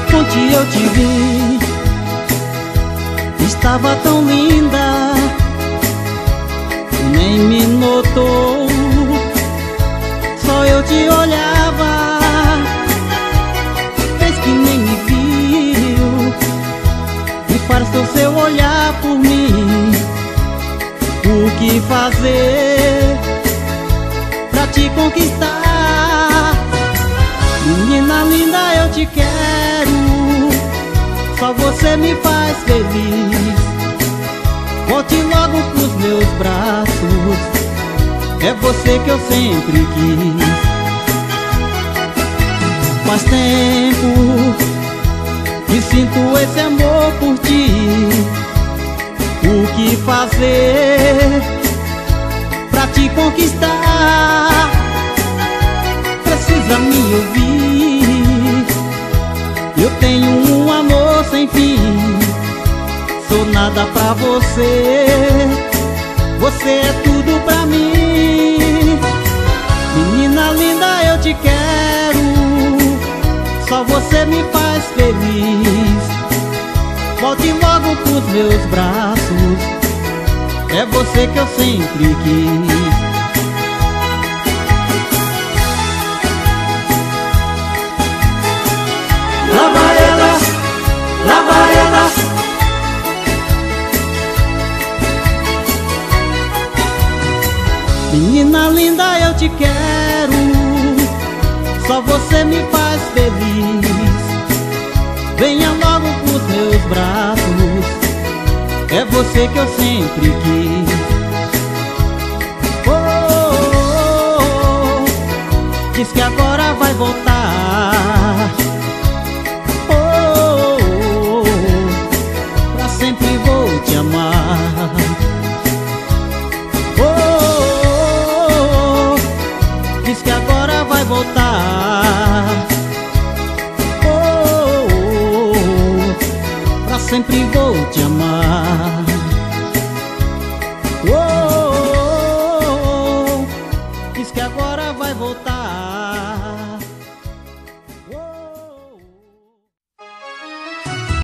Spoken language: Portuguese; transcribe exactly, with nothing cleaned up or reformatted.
Onde eu te vi, estava tão linda, nem me notou. Só eu te olhava, fez que nem me viu. Disfarçou seu olhar por mim. O que fazer pra te conquistar? Menina linda, eu te quero, só você me faz feliz. Volte logo pros meus braços, é você que eu sempre quis. Faz tempo que sinto esse amor por ti. O que fazer pra te conquistar? Precisa me ouvir, eu tenho um amor sem fim. Sou nada pra você, você é tudo pra mim. Menina linda, eu te quero, só você me faz feliz. Volte logo pros meus braços, é você que eu sempre quis. Lá vai ela, lá vai ela. Menina linda, eu te quero, só você me faz feliz. Venha logo pros meus braços, é você que eu sempre quis. Oh, oh, oh, diz que agora vai voltar. Oh, oh, oh, pra sempre vou te amar. Oh, oh, oh, diz que agora vai voltar. Sempre vou te amar.